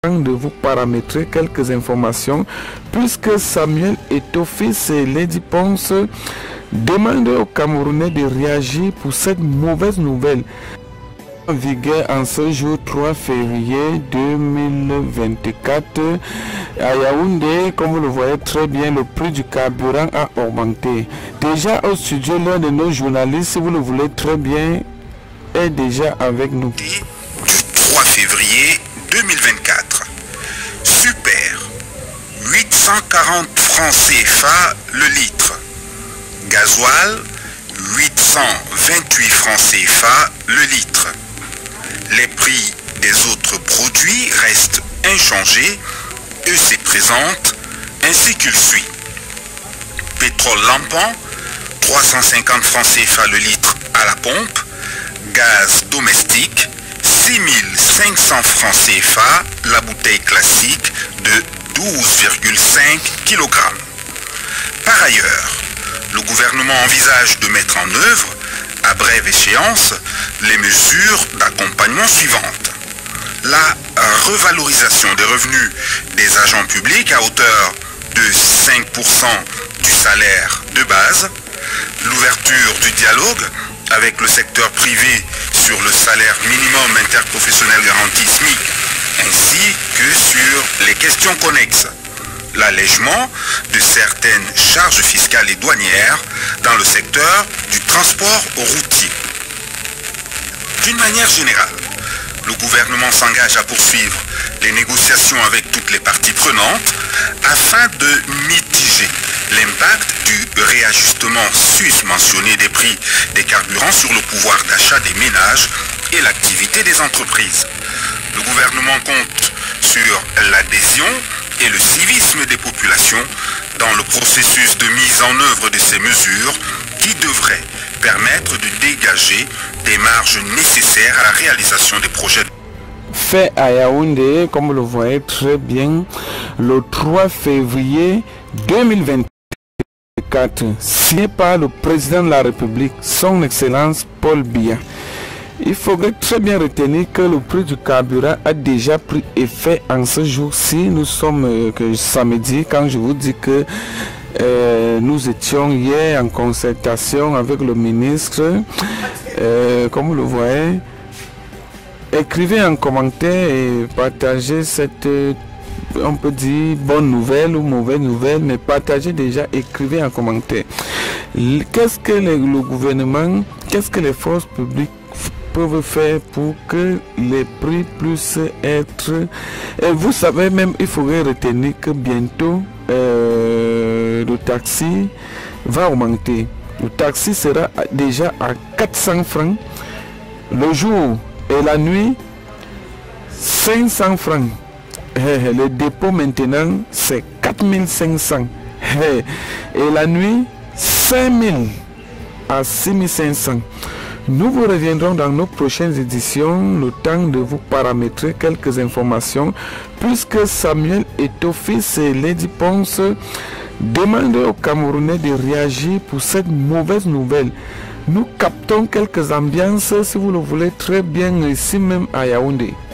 de vous paramétrer quelques informations puisque Samuel Etofi et Lady Ponce demandent aux Camerounais de réagir pour cette mauvaise nouvelle. En vigueur en ce jour 3 février 2024 à Yaoundé, comme vous le voyez très bien, le prix du carburant a augmenté. Déjà au studio, l'un de nos journalistes, si vous le voulez très bien, est déjà avec nous. Du 3 février 2024. Super. 840 francs CFA le litre. Gasoil, 828 francs CFA le litre. Les prix des autres produits restent inchangés et se présentent ainsi qu'il suit. Pétrole lampant, 350 francs CFA le litre à la pompe. Gaz domestique, 6500 francs CFA la bouteille classique de 12,5 kg. Par ailleurs, le gouvernement envisage de mettre en œuvre, à brève échéance, les mesures d'accompagnement suivantes. La revalorisation des revenus des agents publics à hauteur de 5% du salaire de base, l'ouverture du dialogue avec le secteur privé sur le salaire minimum interprofessionnel garanti SMIC, ainsi que sur les questions connexes. L'allègement de certaines charges fiscales et douanières dans le secteur du transport routier. D'une manière générale, le gouvernement s'engage à poursuivre les négociations avec toutes les parties prenantes afin de mitiger l'impact du réajustement susmentionné des prix des carburants sur le pouvoir d'achat des ménages et l'activité des entreprises. Le gouvernement compte sur l'adhésion et le civisme des populations dans le processus de mise en œuvre de ces mesures qui devraient permettre de dégager des marges nécessaires à la réalisation des projets. Fait à Yaoundé, comme vous le voyez très bien, le 3 février 2024, signé par le président de la République, son Excellence Paul Biya. Il faudrait très bien retenir que le prix du carburant a déjà pris effet en ce jour-ci. Nous sommes samedi, quand je vous dis que nous étions hier en concertation avec le ministre. Comme vous le voyez, écrivez en commentaire et partagez cette, on peut dire, bonne nouvelle ou mauvaise nouvelle, mais partagez déjà, écrivez en commentaire. Qu'est-ce que le gouvernement, qu'est-ce que les forces publiques peuvent faire pour que les prix puissent être... Et vous savez même, il faudrait retenir que bientôt le taxi va augmenter. Le taxi sera déjà à 400 francs le jour et la nuit 500 francs. Le dépôt maintenant c'est 4500 et la nuit 5000 à 6500. Nous vous reviendrons dans nos prochaines éditions, le temps de vous paramétrer quelques informations, puisque Samuel Etofi et Lady Ponce demandent aux Camerounais de réagir pour cette mauvaise nouvelle. Nous captons quelques ambiances, si vous le voulez, très bien ici même à Yaoundé.